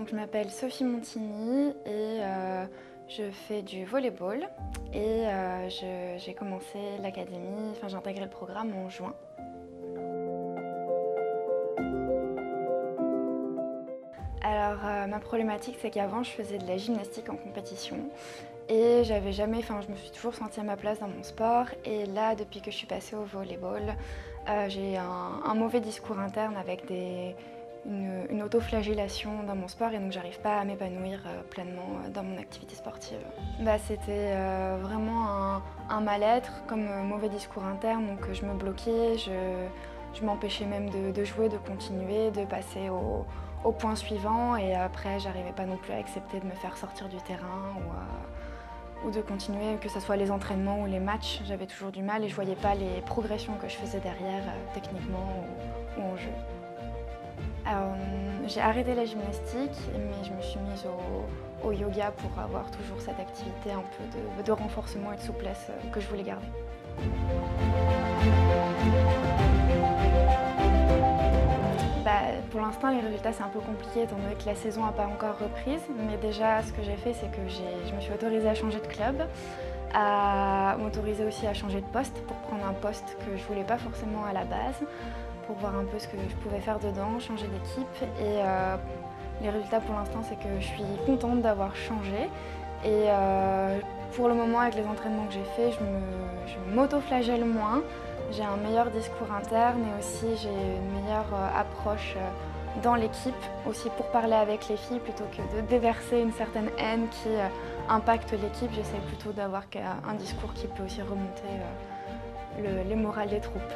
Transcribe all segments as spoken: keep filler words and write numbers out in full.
Donc, je m'appelle Sophie Montigny et euh, je fais du volleyball. Et euh, j'ai commencé l'académie, enfin j'ai intégré le programme en juin. Alors euh, ma problématique c'est qu'avant je faisais de la gymnastique en compétition et j'avais jamais, enfin je me suis toujours sentie à ma place dans mon sport et là depuis que je suis passée au volleyball, euh, j'ai un, un mauvais discours interne avec des Une, une autoflagellation dans mon sport et donc j'arrive pas à m'épanouir euh, pleinement euh, dans mon activité sportive. Bah, c'était euh, vraiment un, un mal-être, comme euh, mauvais discours interne, donc euh, je me bloquais, je, je m'empêchais même de, de jouer, de continuer, de passer au, au point suivant et après j'arrivais pas non plus à accepter de me faire sortir du terrain ou, euh, ou de continuer, que ce soit les entraînements ou les matchs, j'avais toujours du mal et je voyais pas les progressions que je faisais derrière, euh, techniquement ou, ou en jeu. Alors, j'ai arrêté la gymnastique, mais je me suis mise au, au yoga pour avoir toujours cette activité un peu de, de renforcement et de souplesse que je voulais garder. Bah, pour l'instant, les résultats, c'est un peu compliqué étant donné que la saison n'a pas encore reprise. Mais déjà, ce que j'ai fait, c'est que je me suis autorisée à changer de club, à m'autoriser aussi à changer de poste pour prendre un poste que je ne voulais pas forcément à la base, pour voir un peu ce que je pouvais faire dedans, changer d'équipe. Et euh, les résultats pour l'instant, c'est que je suis contente d'avoir changé. Et euh, pour le moment, avec les entraînements que j'ai faits, je m'auto-flagelle moins. J'ai un meilleur discours interne et aussi j'ai une meilleure euh, approche euh, dans l'équipe, aussi pour parler avec les filles plutôt que de déverser une certaine haine qui euh, impacte l'équipe. J'essaie plutôt d'avoir un discours qui peut aussi remonter euh, le, les morales des troupes.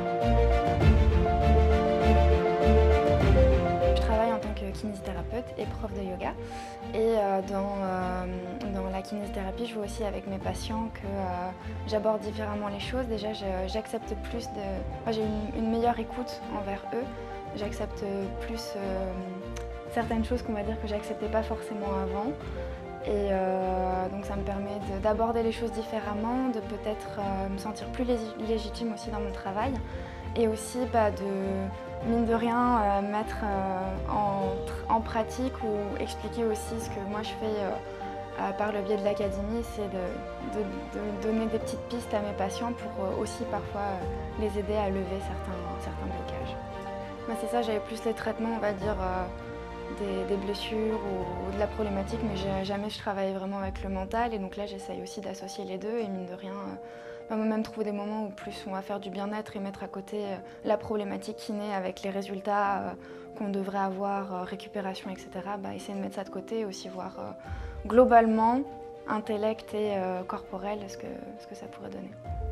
Je travaille en tant que kinésithérapeute et prof de yoga. Et euh, dans, euh, dans la kinésithérapie, je vois aussi avec mes patients que euh, j'aborde différemment les choses. Déjà, j'accepte plus de... Enfin, j'ai une, une meilleure écoute envers eux. J'accepte plus euh, certaines choses qu'on va dire que j'acceptais pas forcément avant. Et euh, donc ça me permet d'aborder les choses différemment, de peut-être euh, me sentir plus légitime aussi dans mon travail. Et aussi bah, de, mine de rien, euh, mettre euh, en, en pratique ou expliquer aussi ce que moi je fais euh, par le biais de l'académie, c'est de, de, de donner des petites pistes à mes patients pour euh, aussi parfois euh, les aider à lever certains, certains blocages. Bah, c'est ça, j'avais plus les traitements, on va dire, euh, des, des blessures ou, ou de la problématique, mais jamais je travaillais vraiment avec le mental. Et donc là, j'essaye aussi d'associer les deux et mine de rien, euh, même trouver des moments où plus on va faire du bien-être et mettre à côté la problématique qui naît avec les résultats euh, qu'on devrait avoir, euh, récupération, et cetera. Bah, essayer de mettre ça de côté et aussi voir euh, globalement, intellect et euh, corporel, ce que, ce que ça pourrait donner.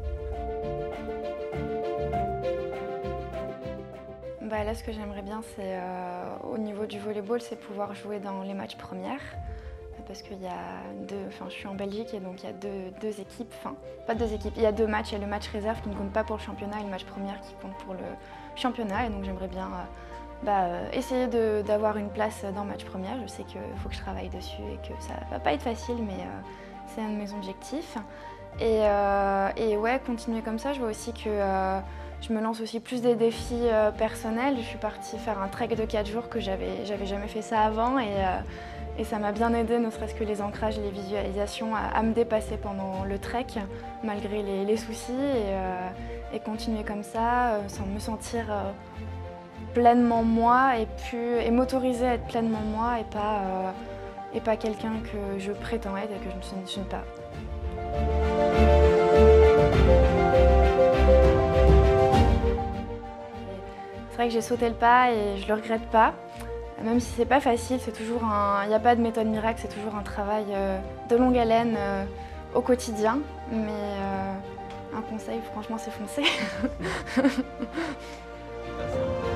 Bah, là, ce que j'aimerais bien, c'est euh, au niveau du volleyball, c'est pouvoir jouer dans les matchs premières. Parce qu'il y a deux, enfin je suis en Belgique et donc il y a deux, deux équipes, enfin pas deux équipes, il y a deux matchs, il y a le match réserve qui ne compte pas pour le championnat et le match première qui compte pour le championnat et donc j'aimerais bien euh, bah, essayer d'avoir une place dans le match première. Je sais qu'il faut que je travaille dessus et que ça va pas être facile mais euh, c'est un de mes objectifs. Et, euh, et ouais, continuer comme ça, je vois aussi que euh, je me lance aussi plus des défis euh, personnels. Je suis partie faire un trek de quatre jours que j'avais j'avais jamais fait ça avant et euh, Et ça m'a bien aidé, ne serait-ce que les ancrages et les visualisations, à, à me dépasser pendant le trek, malgré les, les soucis, et, euh, et continuer comme ça, euh, sans me sentir euh, pleinement moi, et, puis, et m'autoriser à être pleinement moi, et pas, euh, et pas quelqu'un que je prétends être et que je ne suis pas. C'est vrai que j'ai sauté le pas et je le regrette pas. Même si c'est pas facile, c'est toujours un, il n'y a pas de méthode miracle, c'est toujours un travail euh, de longue haleine euh, au quotidien. Mais euh, un conseil, franchement, c'est foncer.